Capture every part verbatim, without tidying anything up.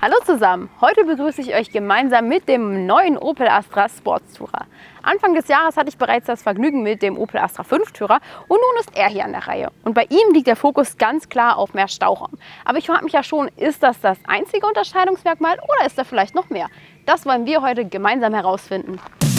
Hallo zusammen! Heute begrüße ich euch gemeinsam mit dem neuen Opel Astra Sportstourer. Anfang des Jahres hatte ich bereits das Vergnügen mit dem Opel Astra Fünftürer und nun ist er hier an der Reihe. Und bei ihm liegt der Fokus ganz klar auf mehr Stauraum. Aber ich frage mich ja schon, ist das das einzige Unterscheidungsmerkmal oder ist da vielleicht noch mehr? Das wollen wir heute gemeinsam herausfinden.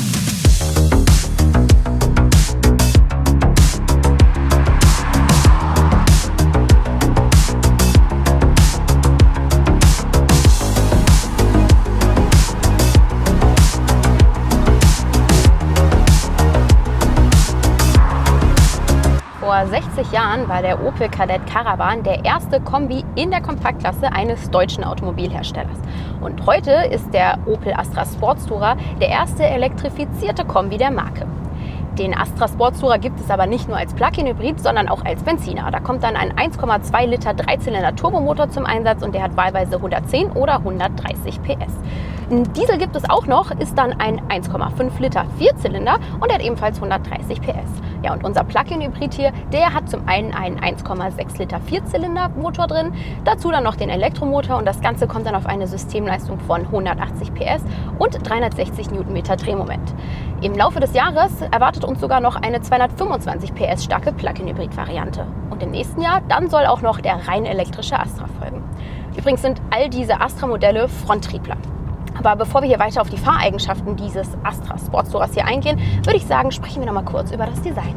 Vor sechzig Jahren war der Opel Kadett Caravan der erste Kombi in der Kompaktklasse eines deutschen Automobilherstellers. Und heute ist der Opel Astra Sportstourer der erste elektrifizierte Kombi der Marke. Den Astra Sportstourer gibt es aber nicht nur als Plug-in-Hybrid, sondern auch als Benziner. Da kommt dann ein eins Komma zwei Liter Dreizylinder Turbomotor zum Einsatz und der hat wahlweise hundertzehn oder hundertdreißig P S. Ein Diesel gibt es auch noch, ist dann ein eins Komma fünf Liter Vierzylinder und der hat ebenfalls hundertdreißig P S. Ja, und unser Plug-in-Hybrid hier, der hat zum einen einen eins Komma sechs Liter Vierzylinder Motor drin, dazu dann noch den Elektromotor und das Ganze kommt dann auf eine Systemleistung von hundertachtzig P S und dreihundertsechzig Newtonmeter Drehmoment. Im Laufe des Jahres erwartet uns sogar noch eine zweihundertfünfundzwanzig P S starke Plug-in-Hybrid-Variante. Und im nächsten Jahr dann soll auch noch der rein elektrische Astra folgen. Übrigens sind all diese Astra-Modelle Fronttriebler. Aber bevor wir hier weiter auf die Fahreigenschaften dieses Astra Sportstourers hier eingehen, würde ich sagen, sprechen wir noch mal kurz über das Design.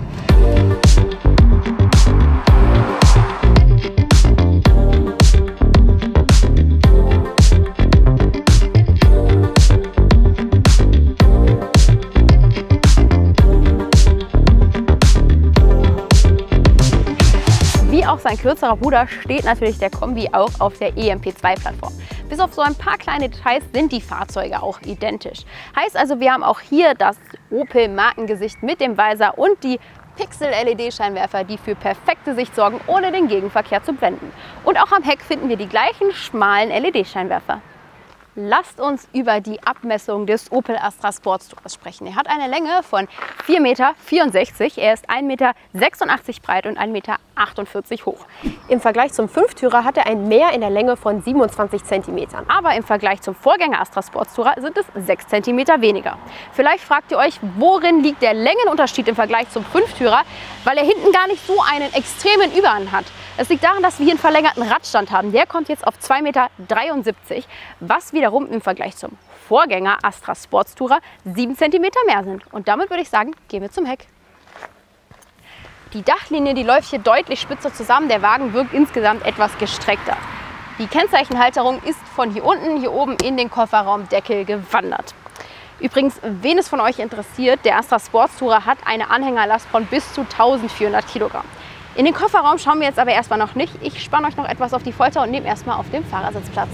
Wie auch sein kürzerer Bruder steht natürlich der Kombi auch auf der E M P zwei Plattform. Bis auf so ein paar kleine Details sind die Fahrzeuge auch identisch. Heißt also, wir haben auch hier das Opel-Markengesicht mit dem Visor und die Pixel-L E D-Scheinwerfer, die für perfekte Sicht sorgen, ohne den Gegenverkehr zu blenden. Und auch am Heck finden wir die gleichen schmalen L E D-Scheinwerfer. Lasst uns über die Abmessung des Opel Astra Sportstourers sprechen. Er hat eine Länge von vier Meter vierundsechzig, er ist ein Meter sechsundachtzig breit und ein Meter achtundvierzig hoch. Im Vergleich zum Fünftürer hat er ein Mehr in der Länge von siebenundzwanzig Zentimetern. Aber im Vergleich zum Vorgänger Astra Sportstourer sind es sechs Zentimeter weniger. Vielleicht fragt ihr euch, worin liegt der Längenunterschied im Vergleich zum Fünftürer, weil er hinten gar nicht so einen extremen Überhang hat. Es liegt daran, dass wir hier einen verlängerten Radstand haben. Der kommt jetzt auf zwei Meter dreiundsiebzig, was wiederum im Vergleich zum Vorgänger Astra Sportstourer sieben Zentimeter mehr sind. Und damit würde ich sagen, gehen wir zum Heck. Die Dachlinie, die läuft hier deutlich spitzer zusammen. Der Wagen wirkt insgesamt etwas gestreckter. Die Kennzeichenhalterung ist von hier unten, hier oben in den Kofferraumdeckel gewandert. Übrigens, wen es von euch interessiert, der Astra Sportstourer hat eine Anhängerlast von bis zu eintausendvierhundert Kilogramm. In den Kofferraum schauen wir jetzt aber erstmal noch nicht. Ich spanne euch noch etwas auf die Folter und nehme erstmal auf dem Fahrersitz Platz.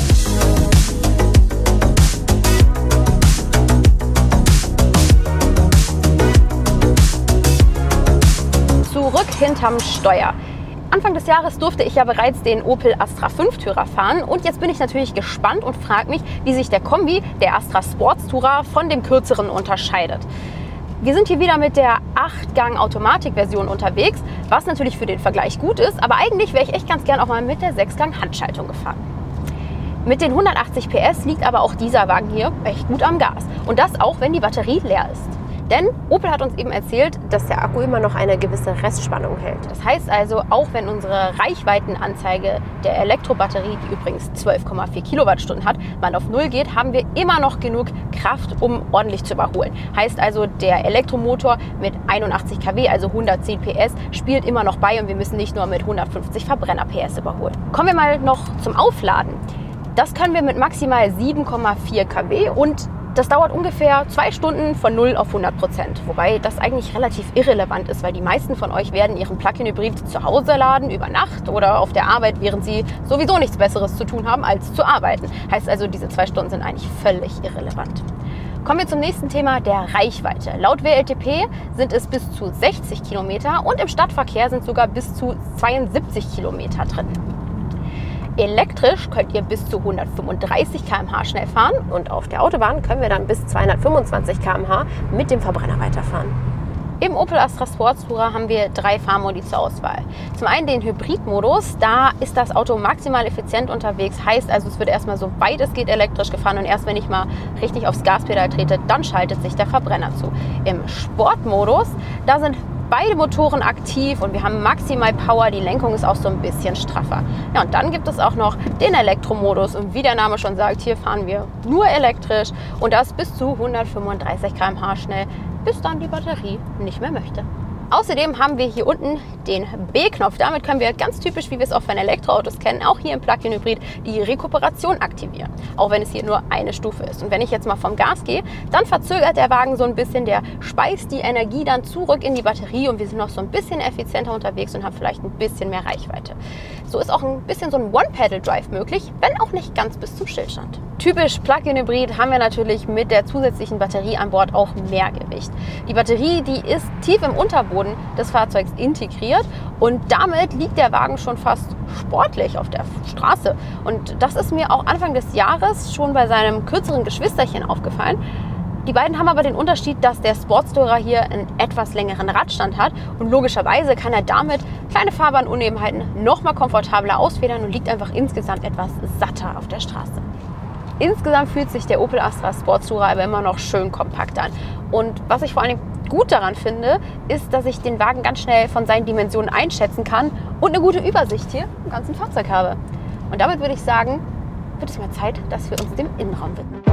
Zurück hinterm Steuer. Anfang des Jahres durfte ich ja bereits den Opel Astra Fünftürer fahren und jetzt bin ich natürlich gespannt und frage mich, wie sich der Kombi, der Astra Sportstourer, von dem kürzeren unterscheidet. Wir sind hier wieder mit der acht Gang Automatikversion unterwegs, was natürlich für den Vergleich gut ist, aber eigentlich wäre ich echt ganz gern auch mal mit der sechs Gang Handschaltung gefahren. Mit den hundertachtzig P S liegt aber auch dieser Wagen hier echt gut am Gas und das auch, wenn die Batterie leer ist. Denn Opel hat uns eben erzählt, dass der Akku immer noch eine gewisse Restspannung hält. Das heißt also, auch wenn unsere Reichweitenanzeige der Elektrobatterie, die übrigens zwölf Komma vier Kilowattstunden hat, mal auf null geht, haben wir immer noch genug Kraft, um ordentlich zu überholen. Heißt also, der Elektromotor mit einundachtzig Kilowatt, also hundertzehn P S, spielt immer noch bei und wir müssen nicht nur mit hundertfünfzig Verbrenner P S überholen. Kommen wir mal noch zum Aufladen. Das können wir mit maximal sieben Komma vier Kilowatt und das dauert ungefähr zwei Stunden von null auf hundert Prozent, wobei das eigentlich relativ irrelevant ist, weil die meisten von euch werden ihren Plug-in-Hybrid zu Hause laden, über Nacht oder auf der Arbeit, während sie sowieso nichts Besseres zu tun haben, als zu arbeiten. Heißt also, diese zwei Stunden sind eigentlich völlig irrelevant. Kommen wir zum nächsten Thema, der Reichweite. Laut W L T P sind es bis zu sechzig Kilometer und im Stadtverkehr sind sogar bis zu zweiundsiebzig Kilometer drin. Elektrisch könnt ihr bis zu hundertfünfunddreißig Kilometer pro Stunde schnell fahren und auf der Autobahn können wir dann bis zweihundertfünfundzwanzig Kilometer pro Stunde mit dem Verbrenner weiterfahren. Im Opel Astra Sports Tourer haben wir drei Fahrmodi zur Auswahl. Zum einen den Hybrid-Modus, da ist das Auto maximal effizient unterwegs, heißt also es wird erstmal so weit es geht elektrisch gefahren und erst wenn ich mal richtig aufs Gaspedal trete, dann schaltet sich der Verbrenner zu. Im Sportmodus, da sind beide Motoren aktiv und wir haben maximal Power, die Lenkung ist auch so ein bisschen straffer. Ja, und dann gibt es auch noch den Elektromodus und wie der Name schon sagt, hier fahren wir nur elektrisch und das bis zu hundertfünfunddreißig Kilometer pro Stunde schnell, bis dann die Batterie nicht mehr möchte. Außerdem haben wir hier unten den B-Knopf. Damit können wir ganz typisch, wie wir es auch von Elektroautos kennen, auch hier im Plug-in-Hybrid die Rekuperation aktivieren. Auch wenn es hier nur eine Stufe ist. Und wenn ich jetzt mal vom Gas gehe, dann verzögert der Wagen so ein bisschen. Der speist die Energie dann zurück in die Batterie und wir sind noch so ein bisschen effizienter unterwegs und haben vielleicht ein bisschen mehr Reichweite. So ist auch ein bisschen so ein One-Pedal-Drive möglich, wenn auch nicht ganz bis zum Stillstand. Typisch Plug-in-Hybrid haben wir natürlich mit der zusätzlichen Batterie an Bord auch mehr Gewicht. Die Batterie, die ist tief im Unterboden des Fahrzeugs integriert und damit liegt der Wagen schon fast sportlich auf der Straße. Und das ist mir auch Anfang des Jahres schon bei seinem kürzeren Geschwisterchen aufgefallen. Die beiden haben aber den Unterschied, dass der Sports Tourer hier einen etwas längeren Radstand hat und logischerweise kann er damit kleine Fahrbahnunebenheiten noch mal komfortabler ausfedern und liegt einfach insgesamt etwas satter auf der Straße. Insgesamt fühlt sich der Opel Astra Sports Tourer aber immer noch schön kompakt an. Und was ich vor allem gut daran finde, ist, dass ich den Wagen ganz schnell von seinen Dimensionen einschätzen kann und eine gute Übersicht hier im ganzen Fahrzeug habe. Und damit würde ich sagen, wird es mal Zeit, dass wir uns dem Innenraum widmen.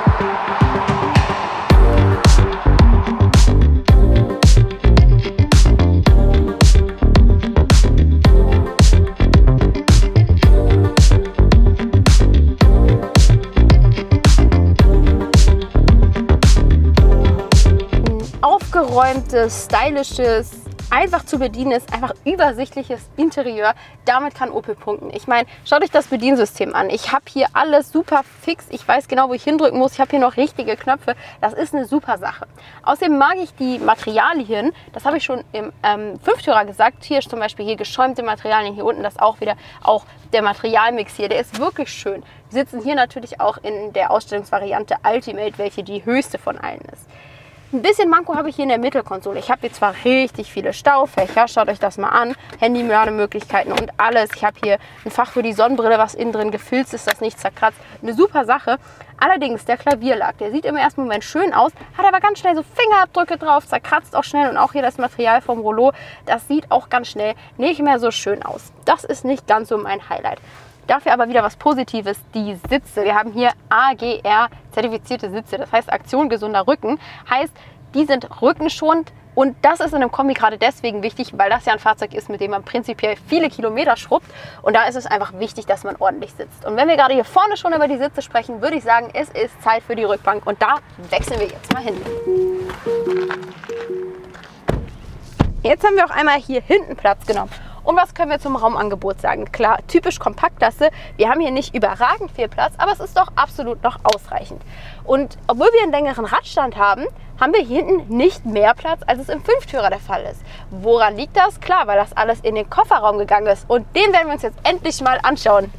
Aufgeräumtes, stylisches, einfach zu bedienendes, einfach übersichtliches Interieur. Damit kann Opel punkten. Ich meine, schaut euch das Bediensystem an. Ich habe hier alles super fix. Ich weiß genau, wo ich hindrücken muss. Ich habe hier noch richtige Knöpfe. Das ist eine super Sache. Außerdem mag ich die Materialien. Das habe ich schon im ähm, Fünftürer gesagt. Hier ist zum Beispiel hier geschäumte Materialien. Hier unten das auch wieder. Auch der Materialmix hier, der ist wirklich schön. Wir sitzen hier natürlich auch in der Ausstellungsvariante Ultimate, welche die höchste von allen ist. Ein bisschen Manko habe ich hier in der Mittelkonsole. Ich habe hier zwar richtig viele Staufächer, schaut euch das mal an, Handy-Lademöglichkeiten und alles. Ich habe hier ein Fach für die Sonnenbrille, was innen drin gefilzt ist, das nicht zerkratzt. Eine super Sache. Allerdings der Klavierlack, der sieht im ersten Moment schön aus, hat aber ganz schnell so Fingerabdrücke drauf, zerkratzt auch schnell und auch hier das Material vom Rollo, das sieht auch ganz schnell nicht mehr so schön aus. Das ist nicht ganz so mein Highlight. Dafür aber wieder was Positives, die Sitze. Wir haben hier A G R-zertifizierte Sitze, das heißt Aktion gesunder Rücken. Heißt, die sind rückenschonend und das ist in einem Kombi gerade deswegen wichtig, weil das ja ein Fahrzeug ist, mit dem man prinzipiell viele Kilometer schrubbt. Und da ist es einfach wichtig, dass man ordentlich sitzt. Und wenn wir gerade hier vorne schon über die Sitze sprechen, würde ich sagen, es ist Zeit für die Rückbank. Und da wechseln wir jetzt mal hin. Jetzt haben wir auch einmal hier hinten Platz genommen. Und was können wir zum Raumangebot sagen? Klar, typisch Kompaktklasse. Wir haben hier nicht überragend viel Platz, aber es ist doch absolut noch ausreichend. Und obwohl wir einen längeren Radstand haben, haben wir hier hinten nicht mehr Platz, als es im Fünftürer der Fall ist. Woran liegt das? Klar, weil das alles in den Kofferraum gegangen ist. Und den werden wir uns jetzt endlich mal anschauen.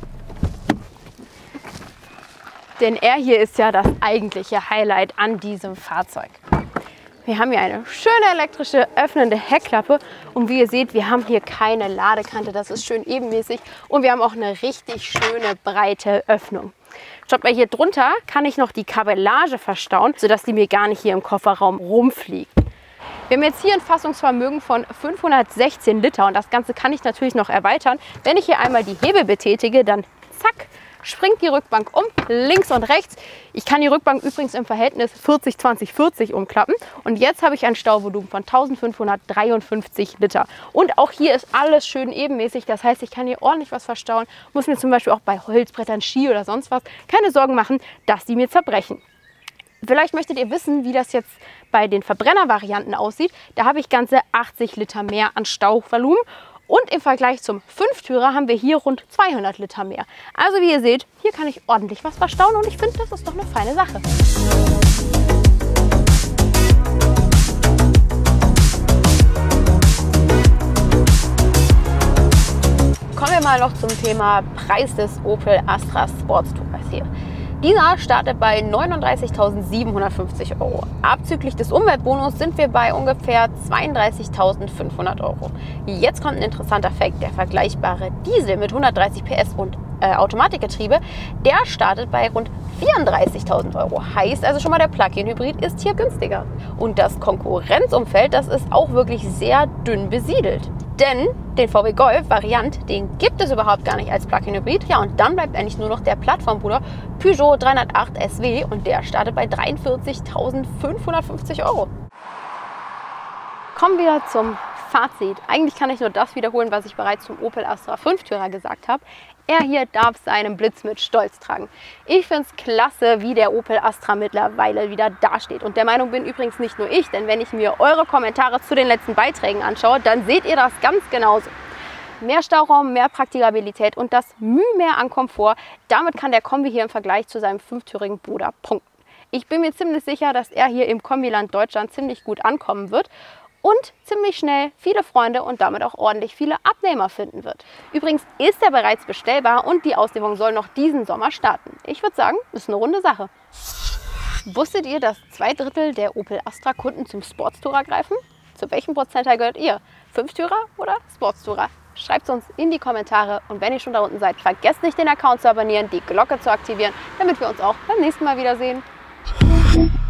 Denn er hier ist ja das eigentliche Highlight an diesem Fahrzeug. Wir haben hier eine schöne elektrische öffnende Heckklappe und wie ihr seht, wir haben hier keine Ladekante, das ist schön ebenmäßig und wir haben auch eine richtig schöne breite Öffnung. Schaut mal, hier drunter kann ich noch die Kabellage verstauen, sodass die mir gar nicht hier im Kofferraum rumfliegt. Wir haben jetzt hier ein Fassungsvermögen von fünfhundertsechzehn Liter und das Ganze kann ich natürlich noch erweitern. Wenn ich hier einmal die Hebel betätige, dann zack, springt die Rückbank um, links und rechts. Ich kann die Rückbank übrigens im Verhältnis vierzig zwanzig vierzig umklappen. Und jetzt habe ich ein Stauvolumen von eintausendfünfhundertdreiundfünfzig Liter. Und auch hier ist alles schön ebenmäßig. Das heißt, ich kann hier ordentlich was verstauen. Muss mir zum Beispiel auch bei Holzbrettern, Ski oder sonst was keine Sorgen machen, dass die mir zerbrechen. Vielleicht möchtet ihr wissen, wie das jetzt bei den Verbrennervarianten aussieht. Da habe ich ganze achtzig Liter mehr an Stauvolumen. Und im Vergleich zum Fünftürer haben wir hier rund zweihundert Liter mehr. Also wie ihr seht, hier kann ich ordentlich was verstauen und ich finde, das ist doch eine feine Sache. Kommen wir mal noch zum Thema Preis des Opel Astra Sports Tourers hier. Dieser startet bei neununddreißigtausendsiebenhundertfünfzig Euro. Abzüglich des Umweltbonus sind wir bei ungefähr zweiunddreißigtausendfünfhundert Euro. Jetzt kommt ein interessanter Fakt. Der vergleichbare Diesel mit hundertdreißig P S und äh, Automatikgetriebe, der startet bei rund vierunddreißigtausend Euro. Heißt also schon mal, der Plug-in-Hybrid ist hier günstiger. Und das Konkurrenzumfeld, das ist auch wirklich sehr dünn besiedelt. Denn den V W Golf Variant, den gibt es überhaupt gar nicht als Plug-in-Hybrid. Ja, und dann bleibt eigentlich nur noch der Plattformbruder Peugeot dreihundertacht S W und der startet bei dreiundvierzigtausendfünfhundertfünfzig Euro. Kommen wir zum Fazit. Eigentlich kann ich nur das wiederholen, was ich bereits zum Opel Astra Fünftürer gesagt habe. Er hier darf seinen Blitz mit Stolz tragen. Ich finde es klasse, wie der Opel Astra mittlerweile wieder dasteht. Und der Meinung bin übrigens nicht nur ich, denn wenn ich mir eure Kommentare zu den letzten Beiträgen anschaue, dann seht ihr das ganz genauso. Mehr Stauraum, mehr Praktikabilität und das Mühe mehr an Komfort. Damit kann der Kombi hier im Vergleich zu seinem fünftürigen Bruder punkten. Ich bin mir ziemlich sicher, dass er hier im Kombiland Deutschland ziemlich gut ankommen wird und ziemlich schnell viele Freunde und damit auch ordentlich viele Abnehmer finden wird. Übrigens ist er bereits bestellbar und die Auslieferung soll noch diesen Sommer starten. Ich würde sagen, ist eine runde Sache. Wusstet ihr, dass zwei Drittel der Opel Astra Kunden zum Sportstourer greifen? Zu welchem Prozentteil gehört ihr? Fünftürer oder Sportstourer? Schreibt es uns in die Kommentare und wenn ihr schon da unten seid, vergesst nicht den Account zu abonnieren, die Glocke zu aktivieren, damit wir uns auch beim nächsten Mal wiedersehen.